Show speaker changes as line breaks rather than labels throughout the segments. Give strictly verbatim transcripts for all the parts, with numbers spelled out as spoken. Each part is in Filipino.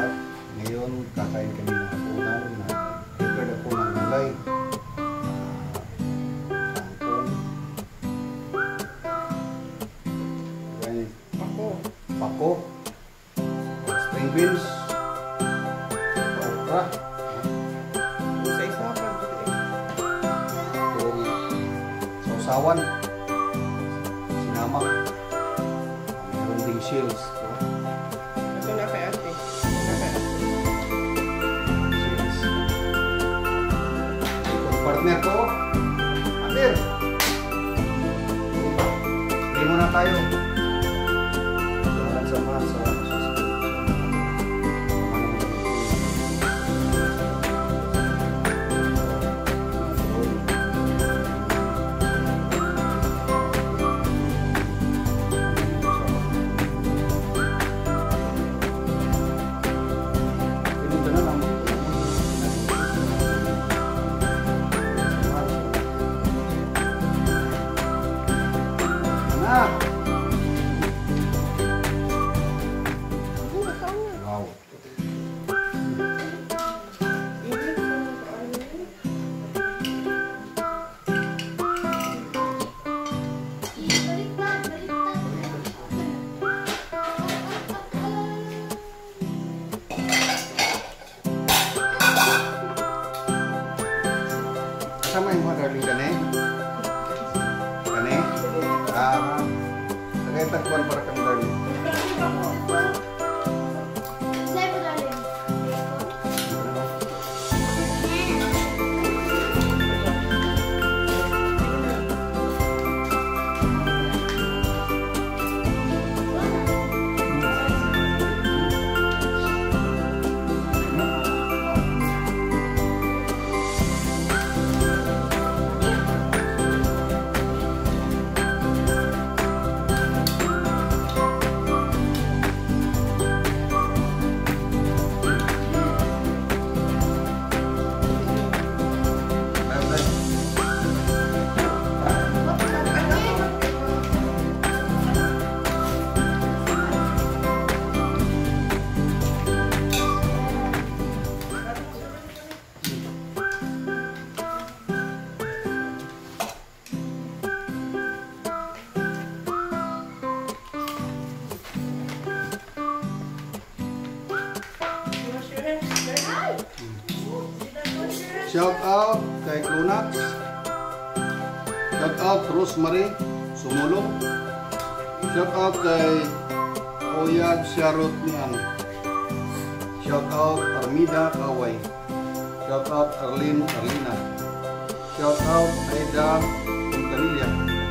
lahat. Ngayon, kakain kami ng hapunan na prepare ako ng gulay. Kangkong. Pako. Pako. String beans. Okra.
Sa-isa pa.
Itong sausawan. Sinama. Mayroon ding shells.
Ito na kay ate.
Partner ko, Amir. Hindi muna tayo. Jalan sama sa wow. Kasama yung mga darling kane? Kane? Ah, tagay tagpuan para kang darling. Shout out kay Clunax. Shout out Rosemary Sumulong. Shout out kay Oyag Sharot Nian. Shout out Armida Kaway. Shout out Arlene Arlina. Shout out Aida Montanilla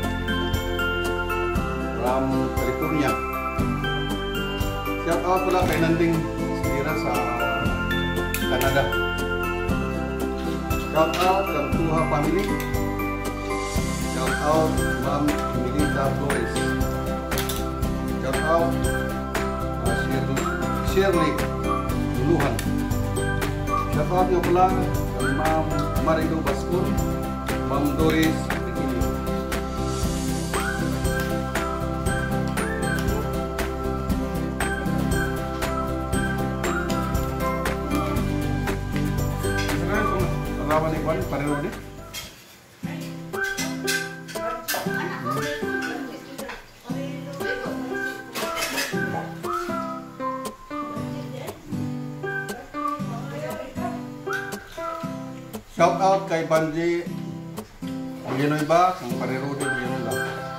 from California. Shout out pala kay Nanding Stira sa Canada. Shout out kang Tuha family. Shout out Ma'am Milita Flores. Shout out uh, Shirley, Shirley Luluhan. Shout out yung pala kang Ma'am Marilu Bascon, Ma'am Doris Pikili. Rawan ni Kwan, pareho din. Shout out kay Banji Buginoy ba? Kung pareho din Buginoy ba?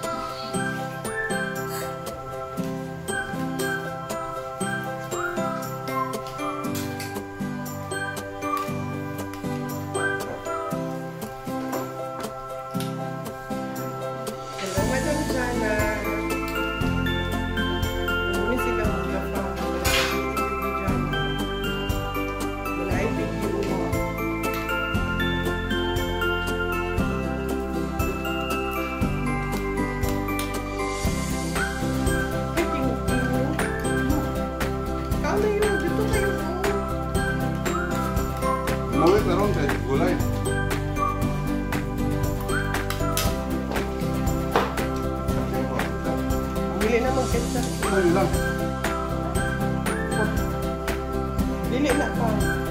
Umuwi ka ron kay gulay.
Bili na mag-ketchup.
Ayun lang.
Dili na pa.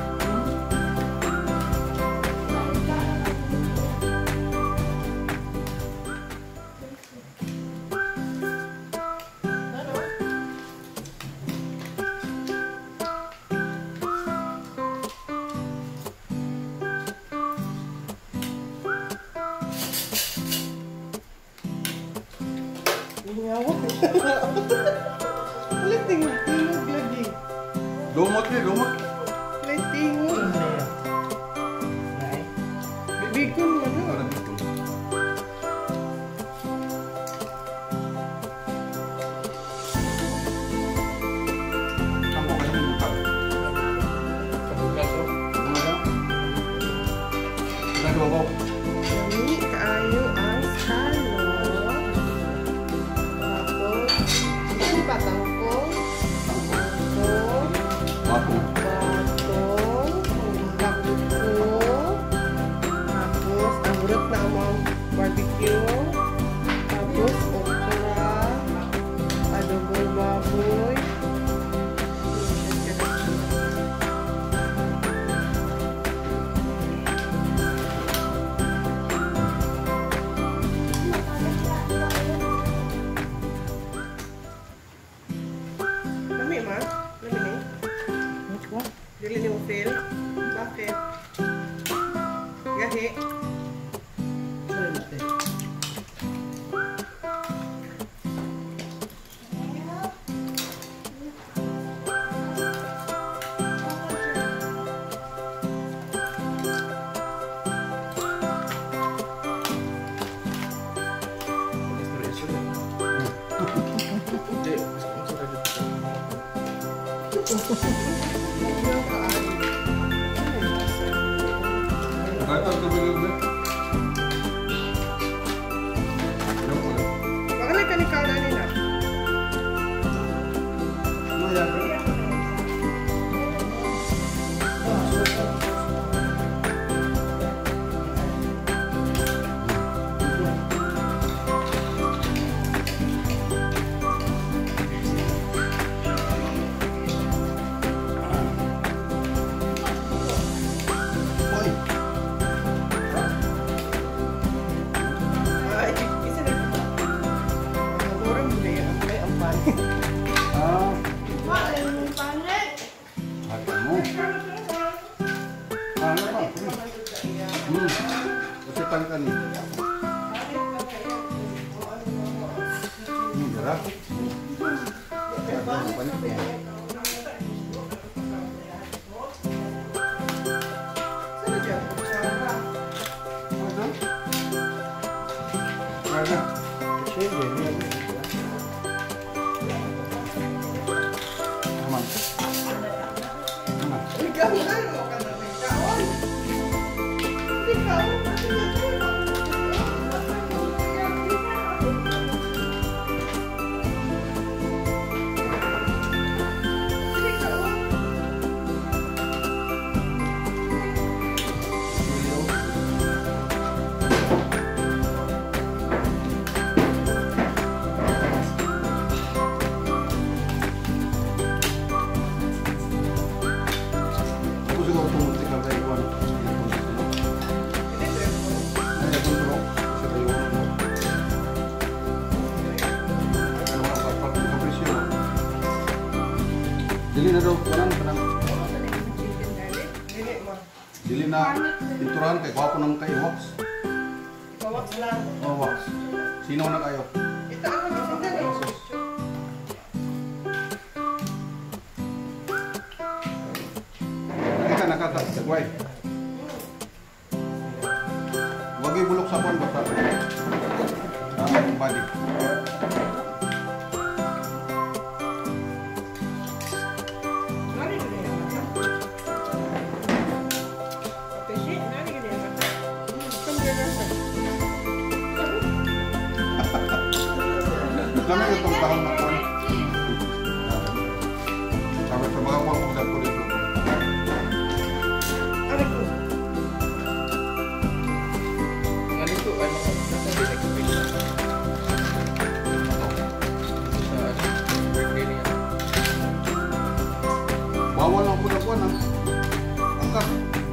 Ulit tingog, tingog lagi.
Lumot ni, lumot.
Ulit tingog. Bibigon mo na.
Parang ito. Ang ko kasi yung tao.
Kabugas oh.
Ano yan? Nagbabaw.
Lami kaayo ang salot. Tapos, ano ba tangkong? Tangkong.
Bato.
Batong. Bakuko. Tapos, ang rot na amang barbecue. Tapos, okra. Adobong baboy. Lami ma? Lami na eh? Dili ni mo feel? Bakit? Gahi?
Bato ito bilog na. Ano ko lang.
Baka may kanikaw na nila.
Ano yan? Hoy!
Ah, isa na ito. Murang mo na yan. Ay, ang panin.
Ah,
Ang panin!
hati mo. Ah, ano ba? Hmm. Kasi palitan niyo. Hmm, darap. Kaya ano, palit mo.
Saan dyan?
Ano? Ano? Aman. Aman.
Ikaw na, ano ka na ikaw? Ikaw?
Ako siguro tumutik ka kayo ano. Ay, kontrol. Sa tayo ano. Ano ang papat ng kapresyo. Dili na daw, parang parang
Dili mo.
dili na pinturahan kay kwapo naman kay wax.
Ikaw lang.
Oh, wax. Sino na kayo?
Ito ang magsisindan eh.
Nakita nakatas, sagway. Wag ibulok sa kwan basta. Ah, ang body.
Nari ka na yan. Kapesi, nari ka na yan. Saan ka na sa?
Kami itong tahang na kwan. Sabi sa mga kwan kung ko dito.
Ari ko.
Nga nito ay mga nasabi na kapit.
Bawal ang punakuan ang angkat.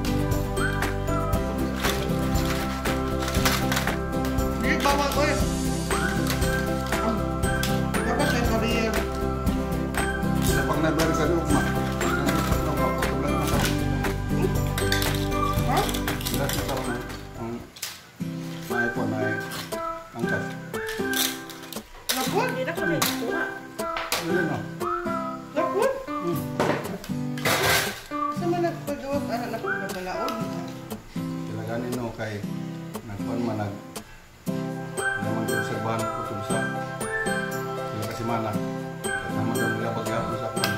Hindi, bawal ko eh. Dapat may career.
Sa pag nabari sa loob, ma. Ang papatulat na sa
Ha?
lahat na tao na ang may po na angkat.
Lakon?
Hindi na ko na ikuha.
Ano no?
Lakon?
Hmm.
Sa man nagpagawas, anak na kong nagalaon.
Kilaganin no kay nagkuan man nag naman ko sa bahan ko ito sa sila kasi mana at naman daw nila pagyapon sa kuan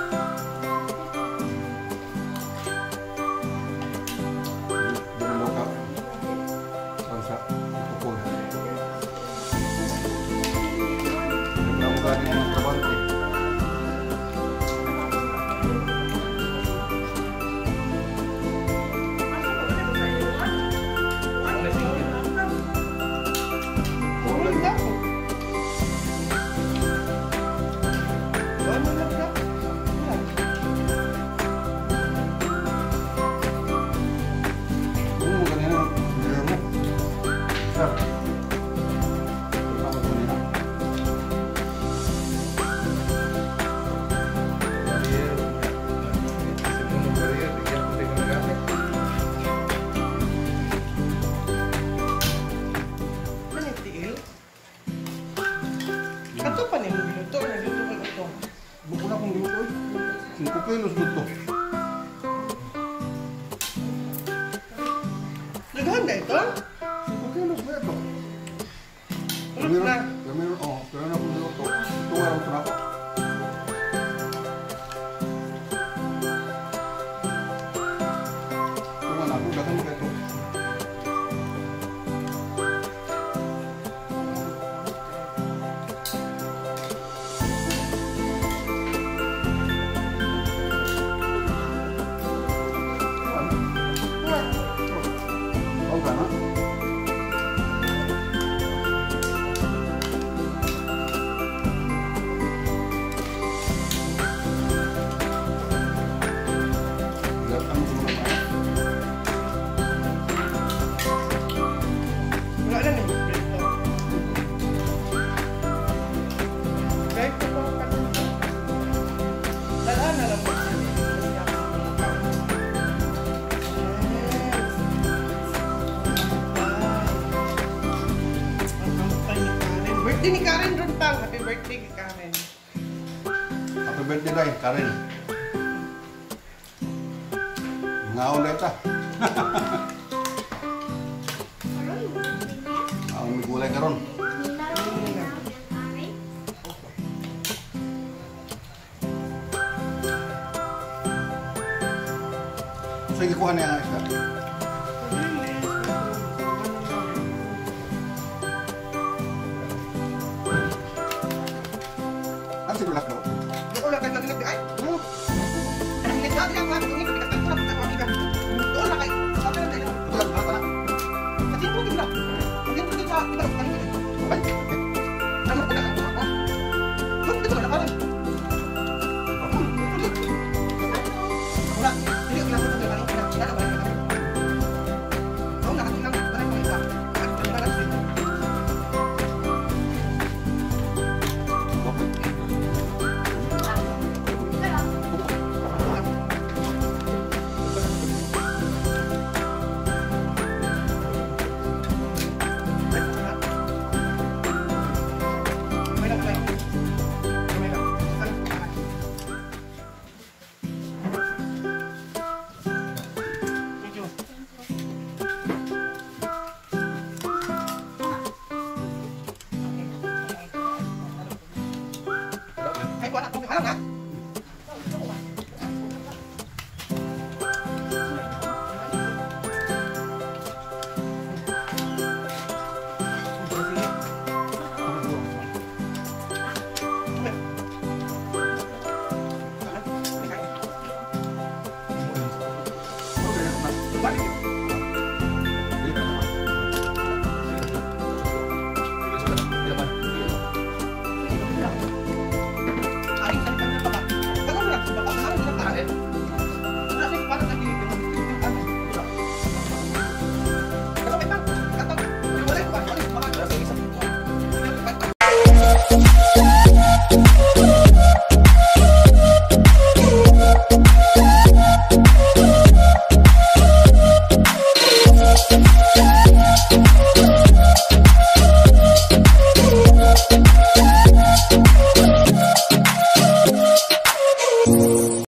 di na daw ka kuan sa ipukul nagkamuka din ang trabante
Tulog na ako. Ano lang na? Yan.
ano mo ganyan ang nila mo sir salamat kanina
Barrier. Segundo barrier, bigyan ko tayo ng gamit.
Ano yung tiil? Ato pa niyo niluto. Niluto ko ito.
bukula kong luto cinco kilos luto
Naghanda ito?
cinco kilos ba ito?
Ulot na.
Meron, oh, pero na kung luto. Ito nga rin ako. Ito nga na, kung dagan mo ito. Oh, gana? Datang ko muna pa.
Wala na niyo ito. Guys, ito ko pa. Dalaan na lang mo. Birthday ni Karen ron pang. Happy birthday kay Karen.
Happy birthday day, Karen. Ngaon na ita. Ngaon may gulay karon. Sige, kuha na yung isda.